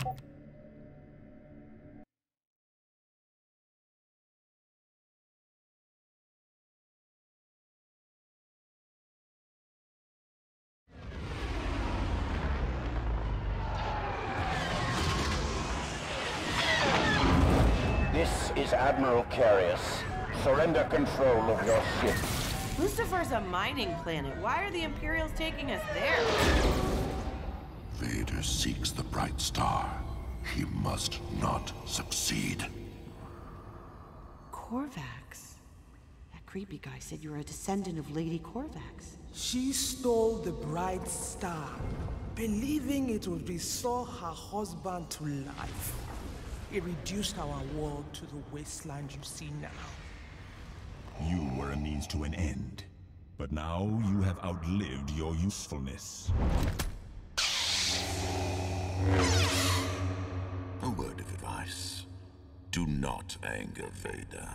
This is Admiral Carius. Surrender control of your ship. Lucifer's a mining planet. Why are the Imperials taking us there? Vader seeks the bright star. He must not succeed. Korvax? That creepy guy said you were a descendant of Lady Korvax. She stole the bright star, believing it would restore her husband to life. It reduced our world to the wasteland you see now. You were a means to an end, but now you have outlived your usefulness. A word of advice. Do not anger Vader.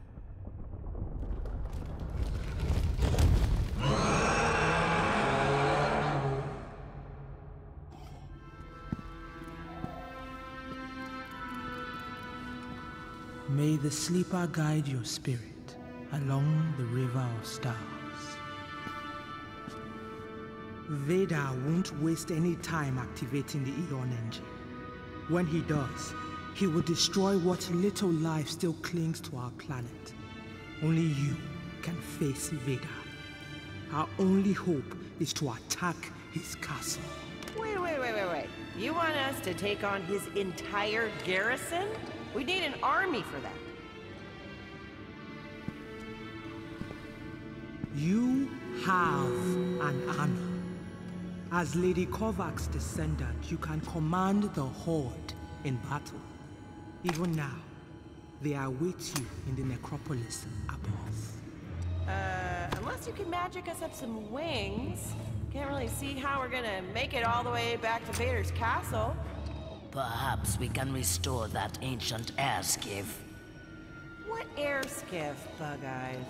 May the sleeper guide your spirit along the river of stars. Vader won't waste any time activating the Eon engine. When he does, he will destroy what little life still clings to our planet. Only you can face Vader. Our only hope is to attack his castle. Wait. You want us to take on his entire garrison? We need an army for that. You have an army. As Lady Korvax's descendant, you can command the Horde in battle. Even now, they await you in the necropolis above. Unless you can magic us up some wings, can't really see how we're gonna make it all the way back to Vader's castle. Perhaps we can restore that ancient air skiff. What air skiff, Bug Eyes?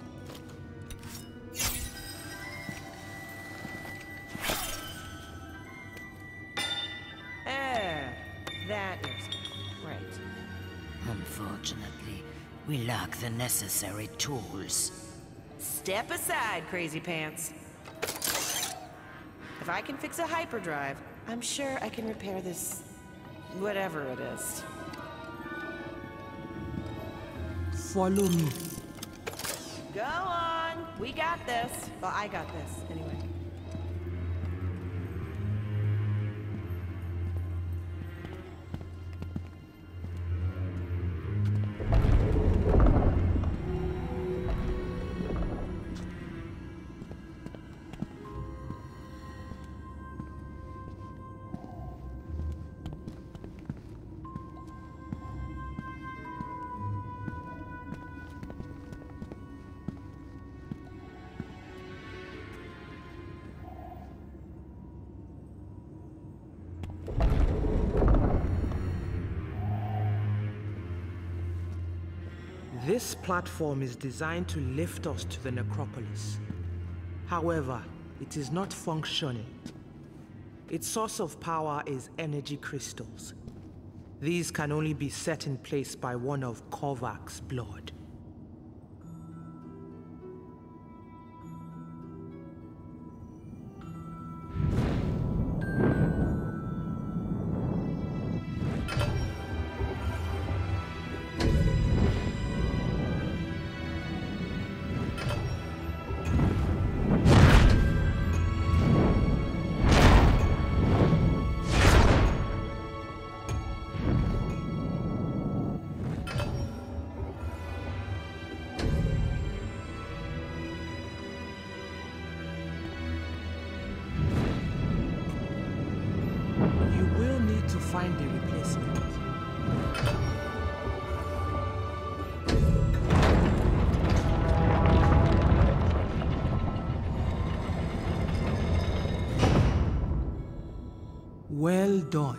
That air skiff, right. Unfortunately, we lack the necessary tools. Step aside, crazy pants. If I can fix a hyperdrive, I'm sure I can repair this whatever it is. Follow me. Go on. We got this. Well, I got this, anyway. This platform is designed to lift us to the necropolis. However, it is not functioning. Its source of power is energy crystals. These can only be set in place by one of Korvax's blood. Find a replacement. Well done.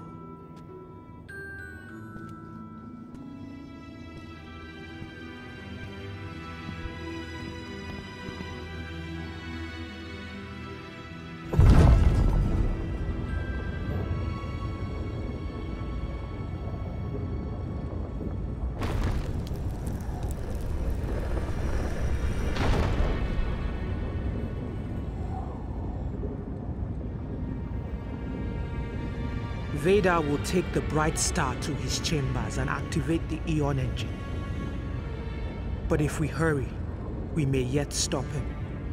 Vader will take the Bright Star to his chambers and activate the Eon engine. But if we hurry, we may yet stop him.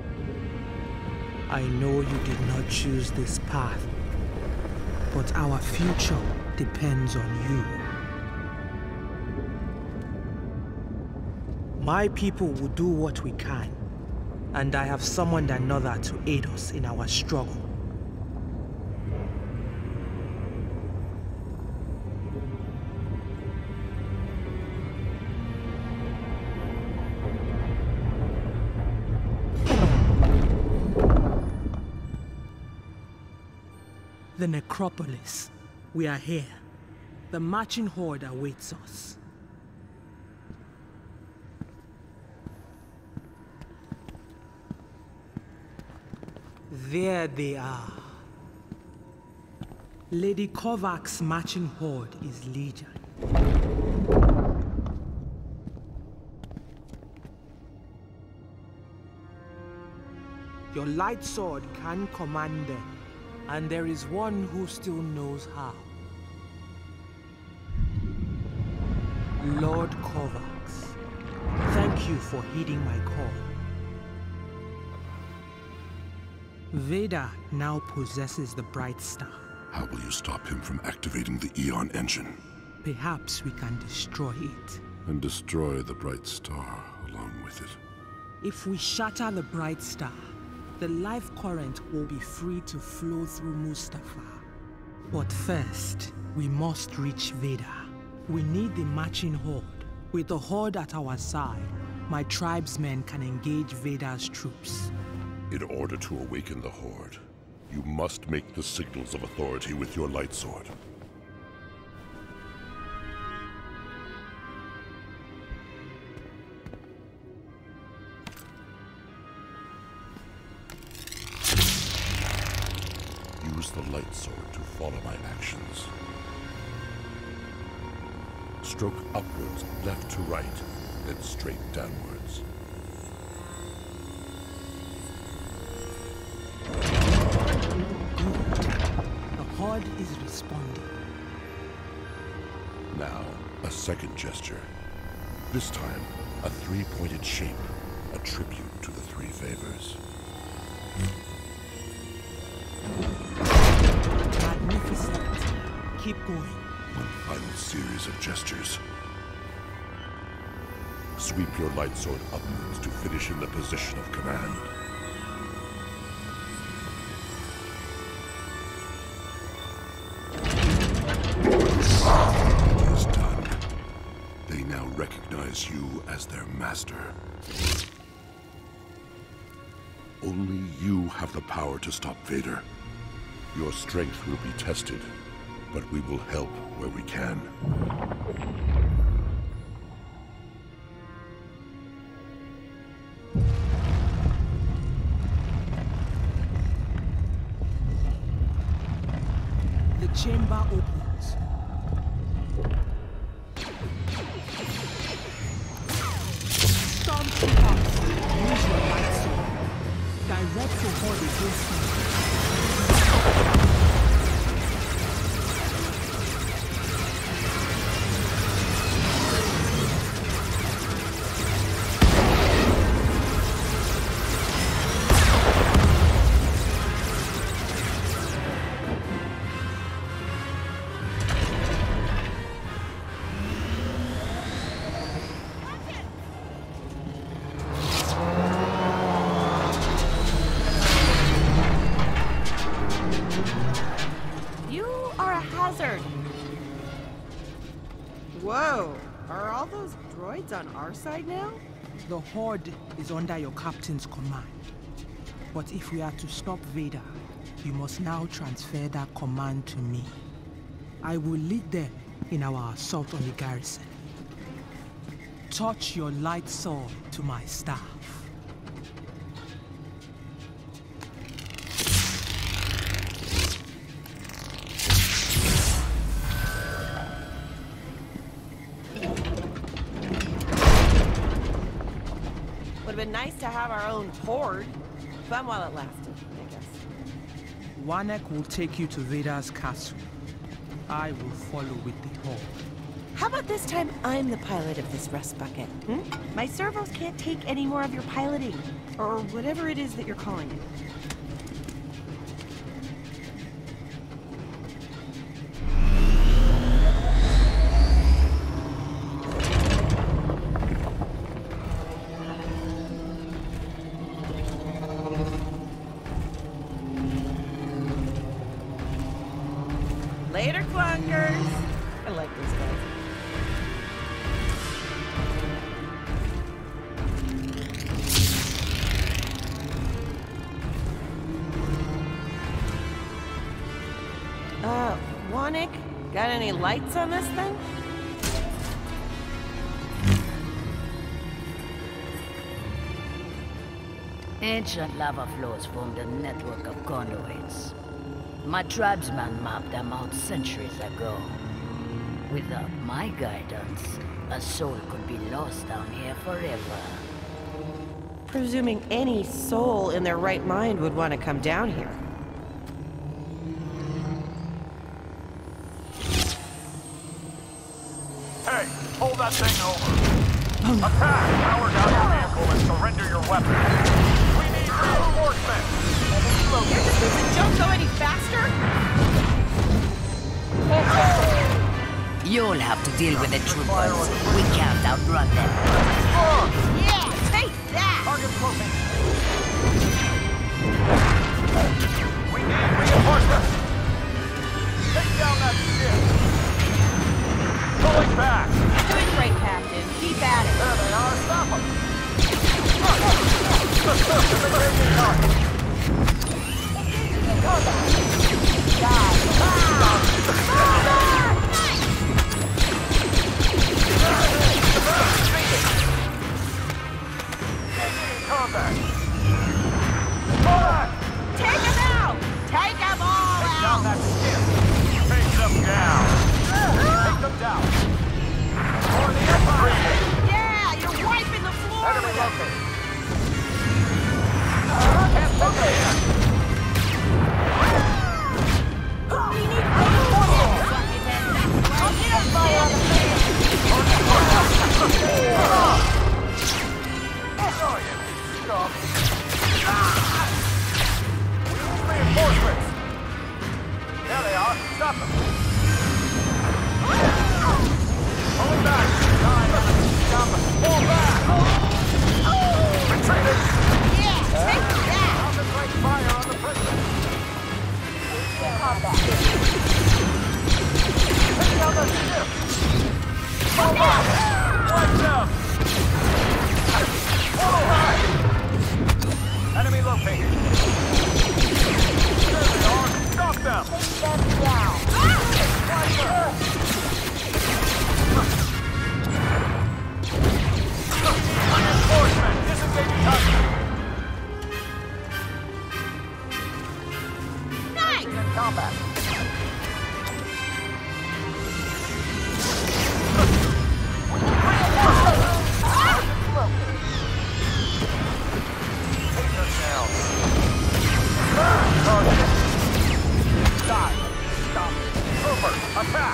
I know you did not choose this path, but our future depends on you. My people will do what we can, and I have summoned another to aid us in our struggle. The necropolis. We are here. The marching horde awaits us. There they are. Lady Kovac's marching horde is legion. Your light sword can command them. And there is one who still knows how. Lord Kovacs, thank you for heeding my call. Vader now possesses the Bright Star. How will you stop him from activating the Eon engine? Perhaps we can destroy it. And destroy the Bright Star along with it. If we shatter the Bright Star, the life current will be free to flow through Mustafa. But first, we must reach Vader. We need the marching horde. With the horde at our side, my tribesmen can engage Vader's troops. In order to awaken the horde, you must make the signals of authority with your light sword. Use the light sword to follow my actions. Stroke upwards, left to right, then straight downwards. Good. The horde is responding. Now, a second gesture. This time, a three-pointed shape, a tribute to the three favors. Magnificent. Keep going. One final series of gestures. Sweep your light sword upwards to finish in the position of command. It is done. They now recognize you as their master. Only you have the power to stop Vader. Your strength will be tested, but we will help where we can. The chamber opens. Stormtroopers, use your light sword. Direct the horde against them. Whoa! Are all those droids on our side now? The horde is under your captain's command. But if we are to stop Vader, you must now transfer that command to me. I will lead them in our assault on the garrison. Touch your light sword to my staff. Would have been nice to have our own horde. Fun while it lasted, I guess. Wanek will take you to Vader's castle. I will follow with the horde. How about this time I'm the pilot of this rust bucket? My servos can't take any more of your piloting, or whatever it is that you're calling it. Later, clunkers! I like these guys. Wanik, got any lights on this thing? Ancient lava flows formed a network of conduits. My tribesman mapped them out centuries ago. Without my guidance, a soul could be lost down here forever. Presuming any soul in their right mind would want to come down here. Hey, hold that thing over. Attack! Power down your vehicle and surrender your weapon. We need reinforcements! Here, does the jump go any faster? You'll have to deal with the troopers. We can't outrun them. Yeah, take that! Target closing. We need reinforcements! Take down that ship! Pulling back! Doing great, Captain. Keep at it. There they are, stop them! Combat! Take him out! Take them all Take down out! that ship! Take them down! Take them down! For the Empire! Yeah, you're wiping the floor Enemy with them! located! Can't look ahead! We need reinforcements! I'll get him, fire on the face! Oh, you scum! We need reinforcements! There they are! Stop them! Hold back! Stop them! Fall back! Retreat! Yeah, take that! Concentrate fire on the prisoner! Take down the ship! Fall back! Wipe them! Fall back! Enemy located! There they are! Stop them! Take them down! Wipe them! Reinforcement! Disengaging target! Nice! In combat! Take them down! Target! Die! Stop! Trooper! Attack!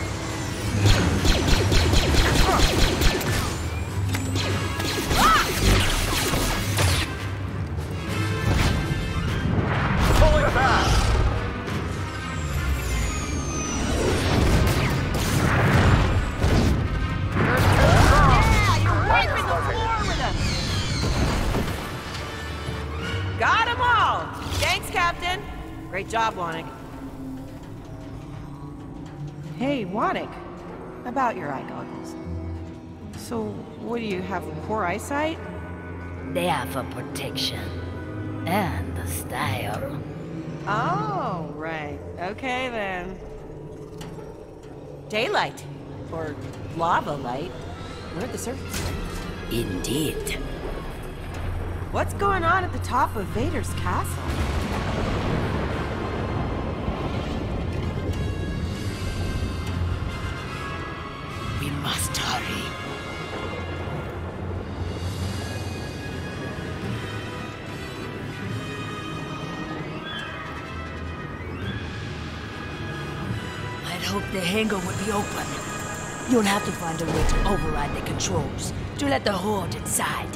Pulling back! Yeah, you're wiping the floor with them! Got them all! Thanks, Captain! Great job, Wanik. Hey, Wanik. About your eye goggles. So, what do you have, poor eyesight? They are for protection. And the style. Oh, right. Okay, then. Daylight. Or lava light. We're at the surface. Indeed. What's going on at the top of Vader's castle? We must hurry. I'd hoped the hangar would be open. You'll have to find a way to override the controls to let the Horde inside.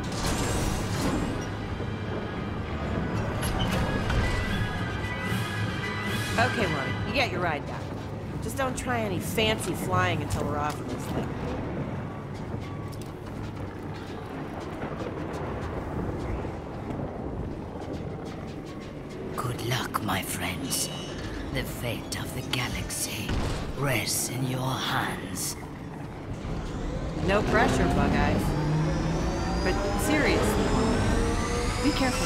Okay, Lonnie, you get your ride back. Just don't try any fancy flying until we're off of this thing. Good luck, my friends. The fate of the galaxy rests in your hands. No pressure, Bug Eyes. But seriously, be careful.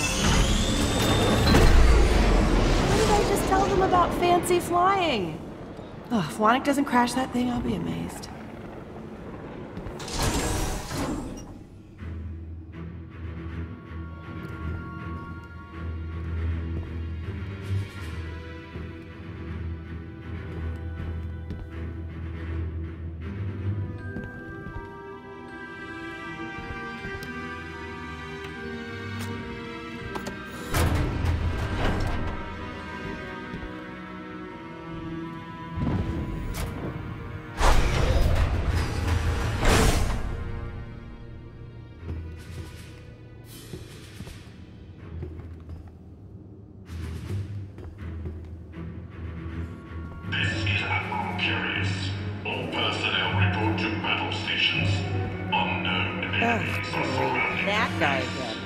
Why did I just tell them about fancy flying? Oh, if Wannick doesn't crash that thing, I'll be amazed. All personnel report to battle stations. Unknown enemies are surrounding. That guy again.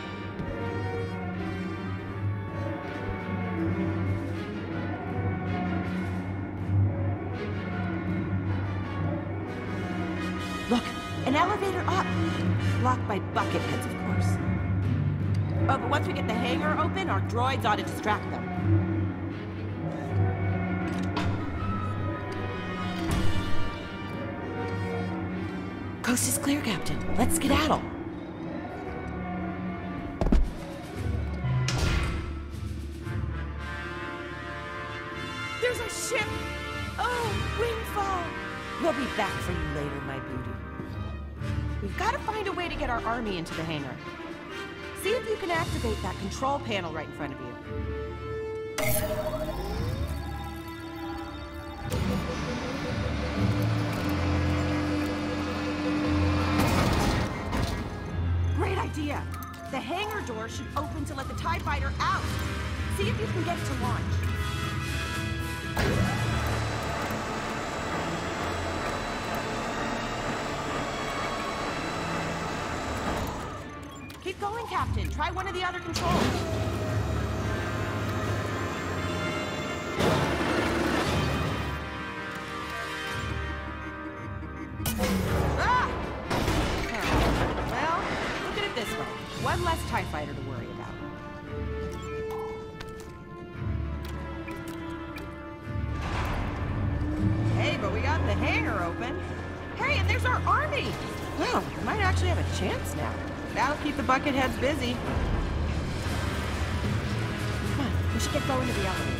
Look, an elevator up. Blocked by bucket heads, of course. Oh, but once we get the hangar open, our droids ought to distract them. Coast is clear, Captain. Let's skedaddle. There's a ship! Oh, windfall! We'll be back for you later, my beauty. We've got to find a way to get our army into the hangar. See if you can activate that control panel right in front of you. Great idea! The hangar door should open to let the TIE fighter out. See if you can get it to launch. Keep going, Captain. Try one of the other controls. Ah! Well, look at it this way. One less TIE fighter to worry about. Hey, but we got the hangar open. Hey, and there's our army! Wow, we might actually have a chance now. That'll keep the bucketheads busy. Come on, we should get going to the elevator.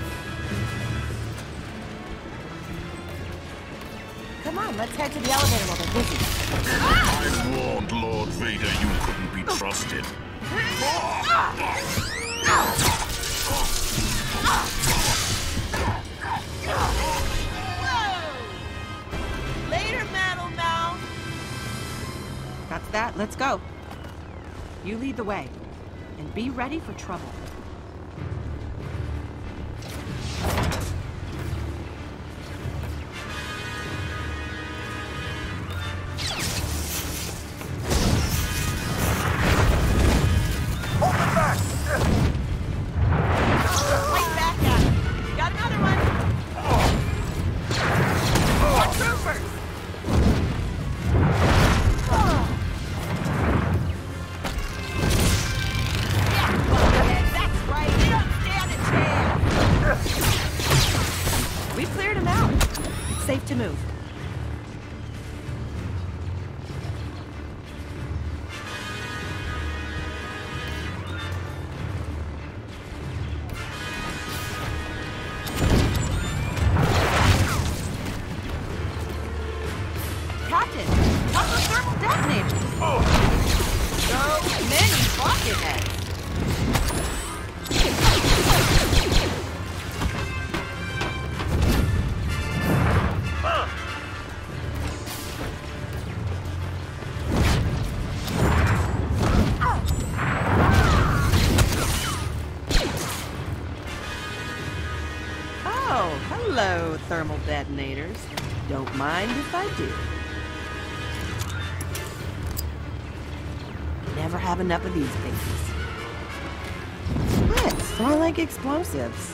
Come on, let's head to the elevator while they're busy. I warned Lord Vader you couldn't be trusted. Whoa! Later, Metal Mouth! That's that, let's go. You lead the way, and be ready for trouble. Hold it back! Fight back at him. Got another one. More troopers! That's right. You don't stand a chance. We've cleared him out. It's safe to move. Captain, what's the thermal detonator? So many bucketheads. Oh, hello, thermal detonators. Don't mind if I do. Never have enough of these babies. What? Smell like explosives.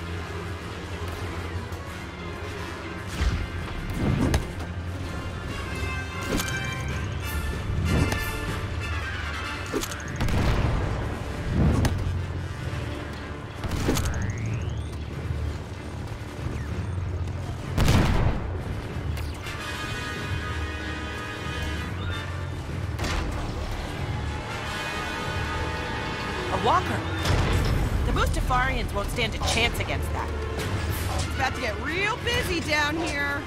Walker. The Mustafarians won't stand a chance against that. It's about to get real busy down here.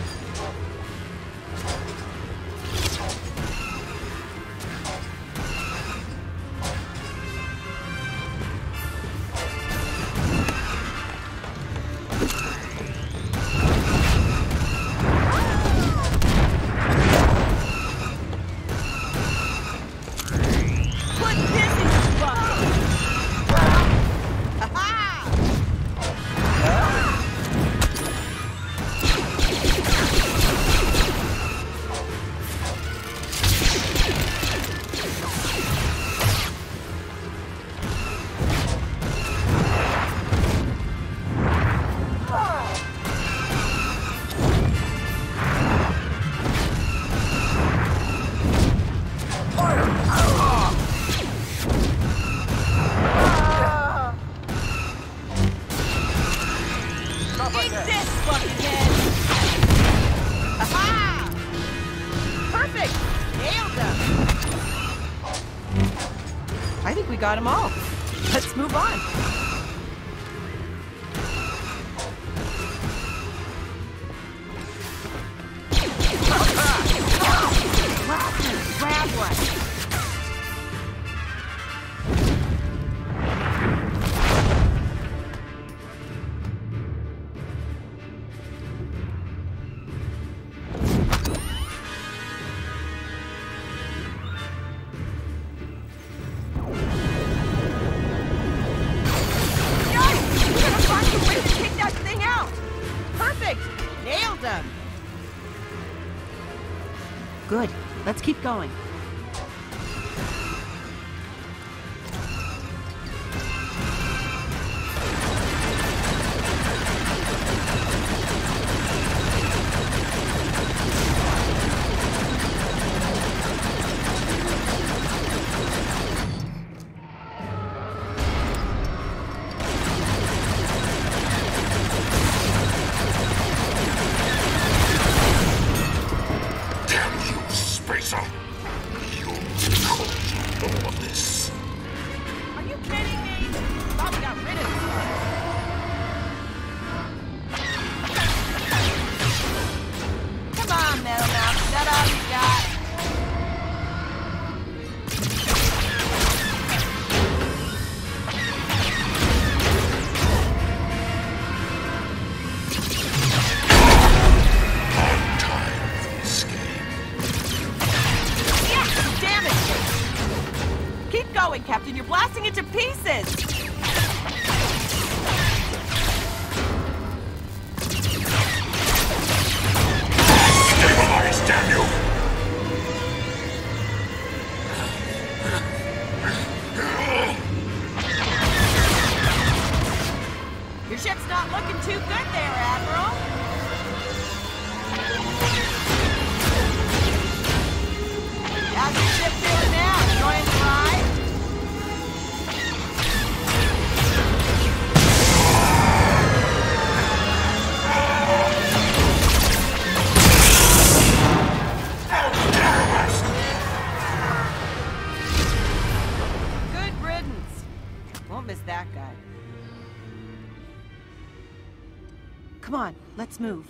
Got them all. Let's move on. Grab one. Good. Let's keep going. Captain, you're blasting it to pieces! Stabilize, damn you! Your ship's not looking too good there, Admiral. How's your ship feeling now? Enjoying the ride? Miss that guy. Come on, let's move.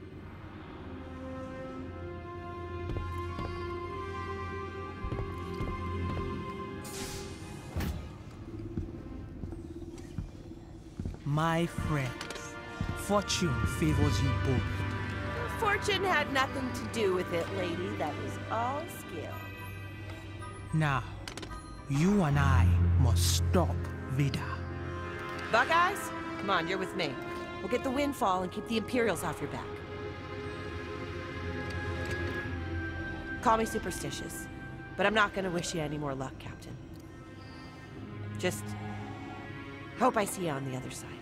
My friends, fortune favors you both. Fortune had nothing to do with it, lady. That was all skill. Now, you and I must stop Vader. Buckeyes, come on, you're with me. We'll get the windfall and keep the Imperials off your back. Call me superstitious, but I'm not gonna wish you any more luck, Captain. Just hope I see you on the other side.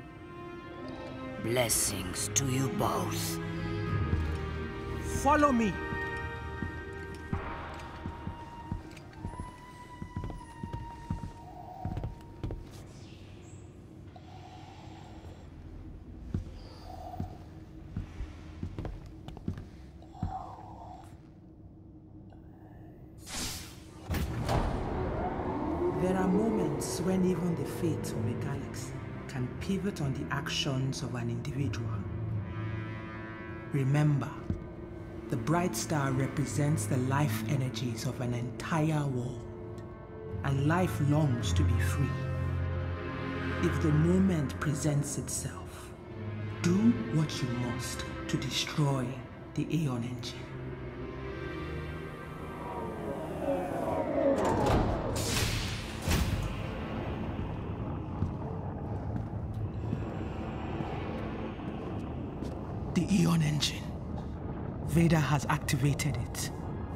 Blessings to you both. Follow me. There are moments when even the fate of a galaxy can pivot on the actions of an individual. Remember, the bright star represents the life energies of an entire world, and life longs to be free. If the moment presents itself, do what you must to destroy the Aeon engine. The Aeon engine. Vader has activated it.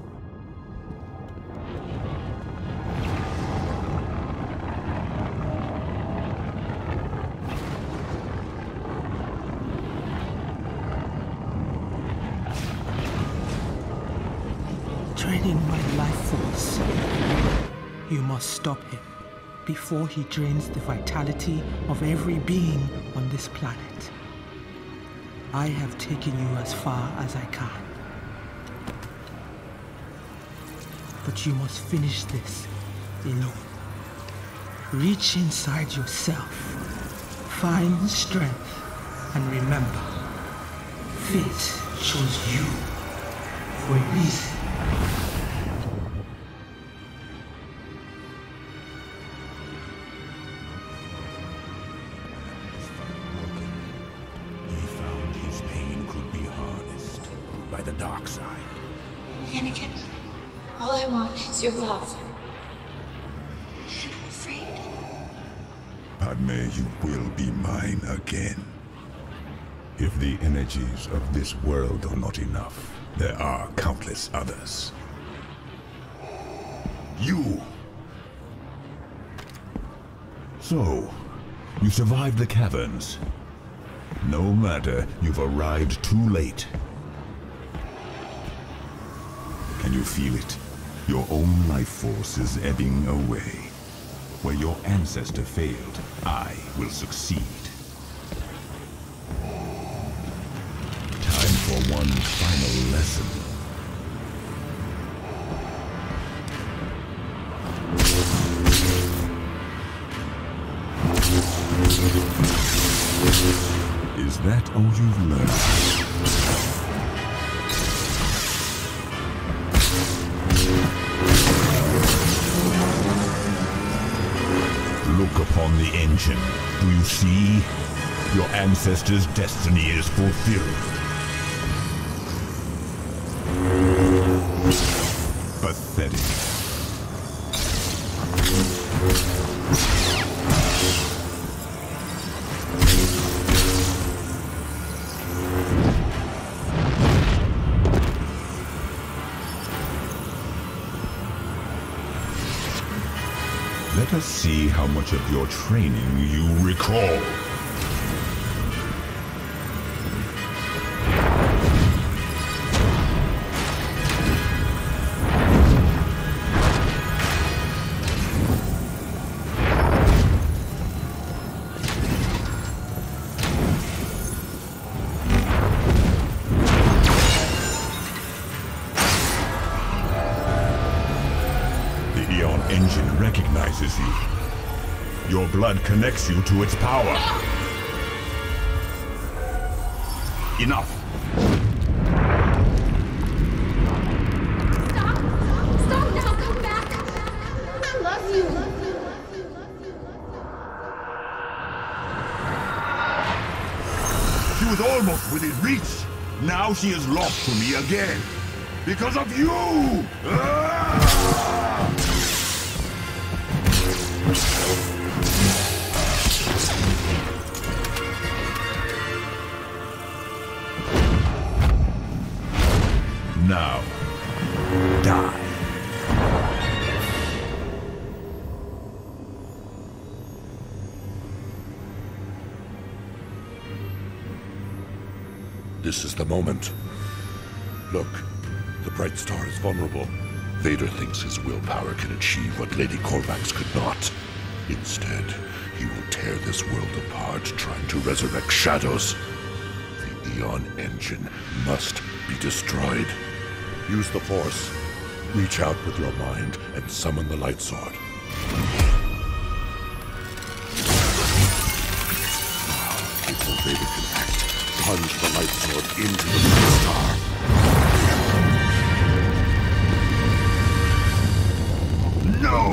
Draining my life force. You must stop him before he drains the vitality of every being on this planet. I have taken you as far as I can. But you must finish this alone. Reach inside yourself. Find strength. And remember, fate chose you for a reason. The dark side. Anakin, all I want is your love. And I'm afraid. Padme, you will be mine again. If the energies of this world are not enough, there are countless others. You! So, you survived the caverns. No matter, you've arrived too late. Can you feel it? Your own life force is ebbing away. Where your ancestor failed, I will succeed. Time for one final lesson. Is that all you've learned? Look upon the engine. Do you see? Your ancestors' destiny is fulfilled. Pathetic. Let us see how much of your training you recall. Engine recognizes you. Your blood connects you to its power. Enough! Stop! Stop now! Come back! I love you! She was almost within reach. Now she is lost to me again. Because of you! Now, die. This is the moment. Look, the bright star is vulnerable. Vader thinks his willpower can achieve what Lady Korvax could not. Instead, he will tear this world apart, trying to resurrect shadows. The Eon engine must be destroyed. Use the Force. Reach out with your mind and summon the light sword. Before Vader can act, plunge the light sword into the bright star. No!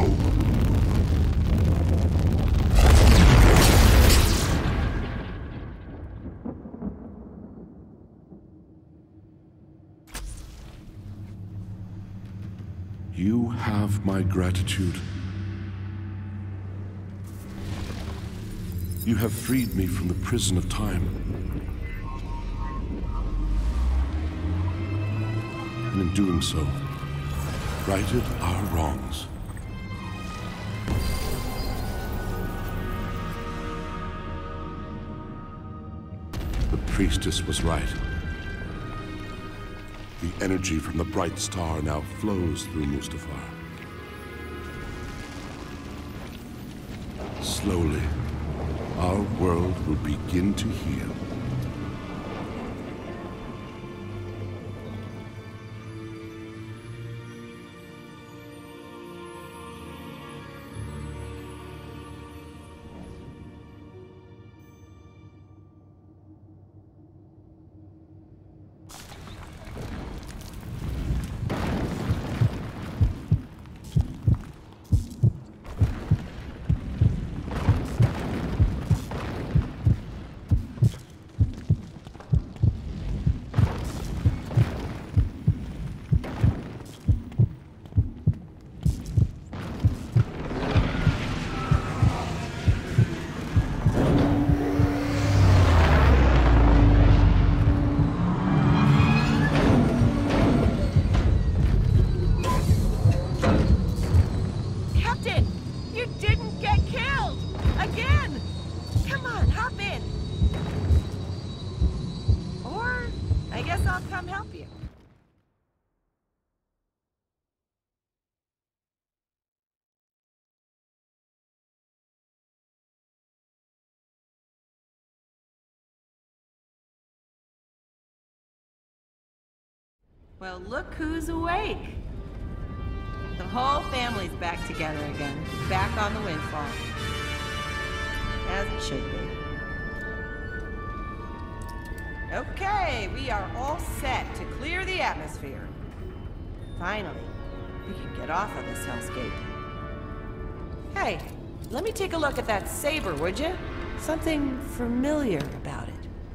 You have my gratitude. You have freed me from the prison of time. And in doing so, righted our wrongs. The priestess was right. The energy from the bright star now flows through Mustafar. Slowly, our world will begin to heal. Well, look who's awake. The whole family's back together again, back on the Windfall. As it should be. Okay, we are all set to clear the atmosphere. Finally, we can get off of this hellscape. Hey, let me take a look at that saber, would you? Something familiar about it.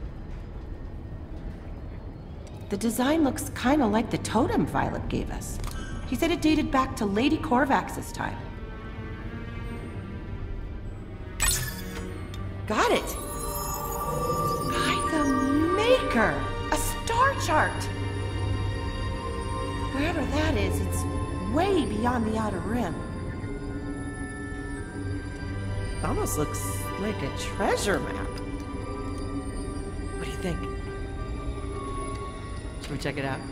The design looks kind of like the totem Violet gave us. He said it dated back to Lady Korvax's time. Got it! By the Maker! A star chart! Wherever that is, it's way beyond the Outer Rim. Almost looks like a treasure map. What do you think? Should we check it out?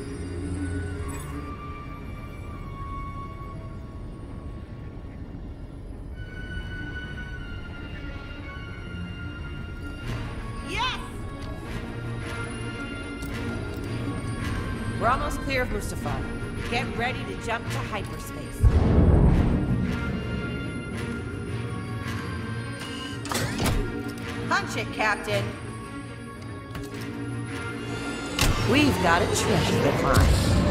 Yes! We're almost clear of Mustafar. Get ready to jump to hyperspace. Punch it, Captain! We've got a treasure to find.